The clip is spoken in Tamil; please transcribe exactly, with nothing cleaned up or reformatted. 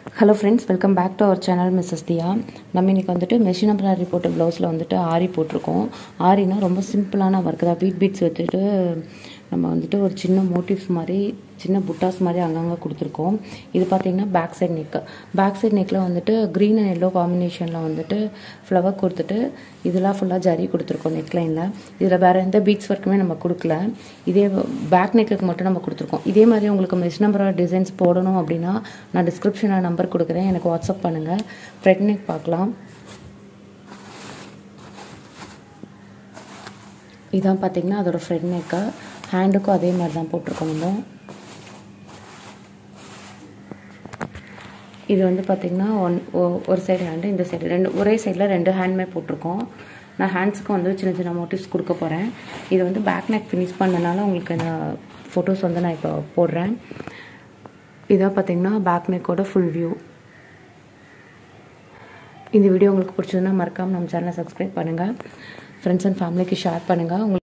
Hello friends, welcome back to our channel Missus Diya. நம்ம இன்னைக்கு வந்துட்டு மெஷின் எம்ப்ராய்டரி போட்ட ப்ளவுஸில் வந்துட்டு ஆரி போட்டிருக்கோம். ஆரினா ரொம்ப சிம்பிளான ஒர்க் தான். பீட் பீட்ஸ் வச்சுட்டு நம்ம வந்துட்டு ஒரு சின்ன மோட்டிவ்ஸ் மாதிரி சின்ன புட்டாஸ் மாதிரி அங்கங்கே கொடுத்துருக்கோம். இது பார்த்திங்கன்னா back side neck. Back side நெக்கில் வந்துட்டு க்ரீன் அண்ட் எல்லோ காம்பினேஷனில் வந்துட்டு ஃப்ளவர் கொடுத்துட்டு இதெல்லாம் ஃபுல்லாக ஜரி கொடுத்துருக்கோம் நெக்லைனில். இதில் வேறு எந்த பீட்ஸ் ஒர்க்குமே நம்ம கொடுக்கல. இதே பேக் நெக்குக்கு மட்டும் நம்ம கொடுத்துருக்கோம். இதே மாதிரி உங்களுக்கு மெஷின் எம்ப்ராய்டரி டிசைன்ஸ் போடணும் அப்படின்னா நான் டிஸ்கிரிப்ஷனில் நம்பர் கொடுக்குறேன், எனக்கு வாட்ஸ்அப் பண்ணுங்கள். ஃப்ரண்ட் நெக் பார்க்கலாம். இதான் பார்த்திங்கன்னா அதோடய ஃப்ரண்ட் நெக்கு. ஹேண்டுக்கும் அதே மாதிரி தான் போட்டிருக்கோம். நம்ம இது வந்து பார்த்திங்கன்னா ஒன் ஒரு சைடு ஹேண்டு, இந்த சைடு ரெண்டு ஒரே சைடில் ரெண்டு ஹேண்டுமே போட்டிருக்கோம். நான் ஹேண்ட்ஸுக்கு வந்து சின்ன சின்ன மோட்டிவ்ஸ் கொடுக்க போகிறேன். இது வந்து பேக் நெக் ஃபினிஷ் பண்ணனால உங்களுக்கு நான் ஃபோட்டோஸ் வந்து நான் இப்போ போடுறேன். இதான் பார்த்திங்கன்னா பேக் நெக்கோட ஃபுல் வியூ. இந்த வீடியோ உங்களுக்கு பிடிச்சதுன்னா மறக்காமல் நம்ம சேனலை சப்ஸ்கிரைப் பண்ணுங்கள். ஃப்ரெண்ட்ஸ் அண்ட் ஃபேமிலிக்கு ஷேர் பண்ணுங்கள். உங்களுக்கு